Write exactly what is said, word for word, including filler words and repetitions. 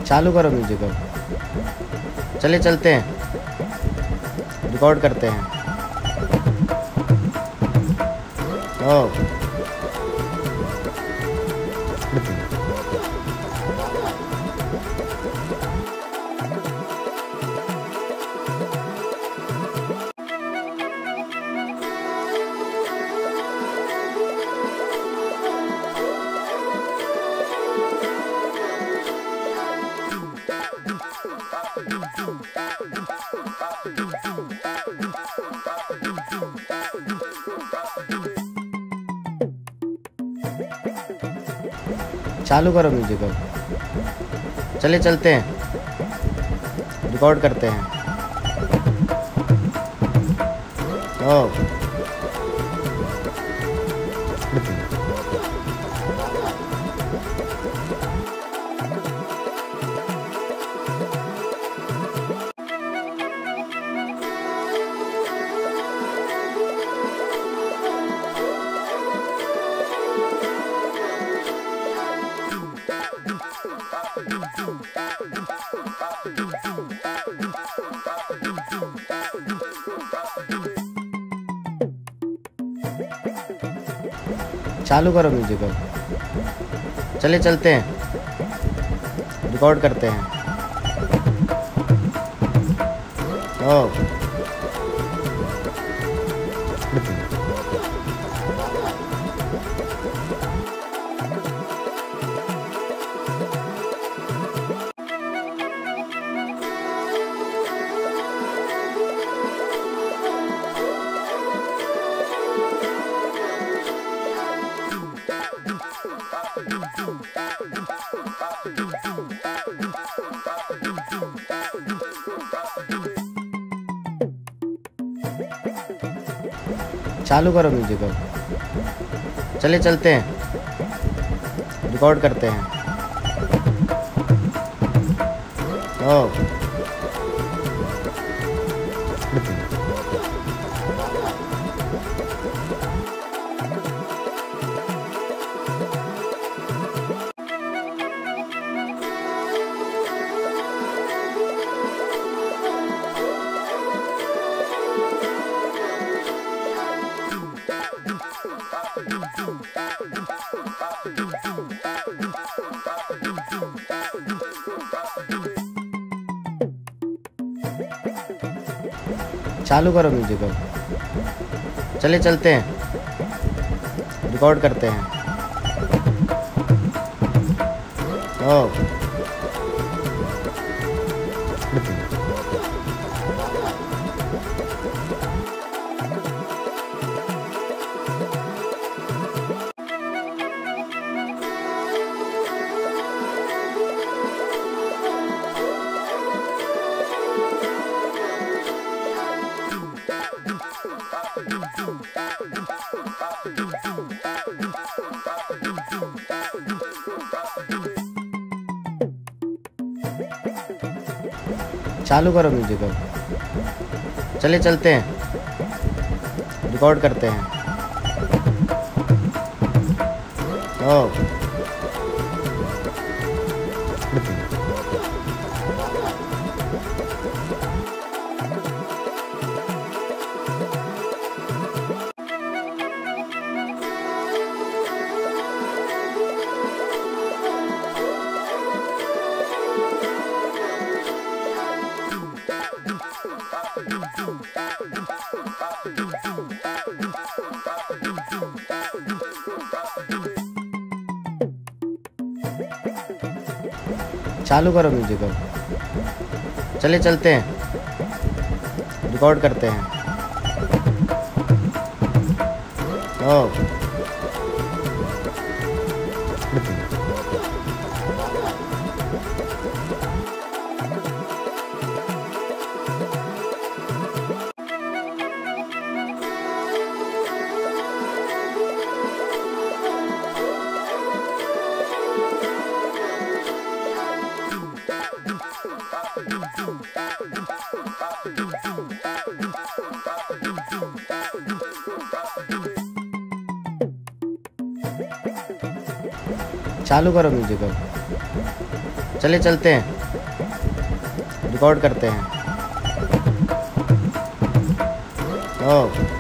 चालू करो म्यूजिक अब। चले चलते हैं, रिकॉर्ड करते हैं। ओ चालू करो म्यूजिक अब। चले चलते हैं, रिकॉर्ड करते हैं। ओ चालू करो म्यूजिक अब। चले चलते हैं, रिकॉर्ड करते हैं। ओ चालू करो म्यूजिक अब। चले चलते हैं, रिकॉर्ड करते हैं। ओ चालू करो म्यूजिक अब। चले चलते हैं, रिकॉर्ड करते हैं। ओ चालू करो म्यूजिक अब। चले चलते हैं, रिकॉर्ड करते हैं। ओ चालू करो म्यूजिक अब। चले चलते हैं, रिकॉर्ड करते हैं। ओ चालू करो म्यूजिक अब। चले चलते हैं, रिकॉर्ड करते हैं। ओ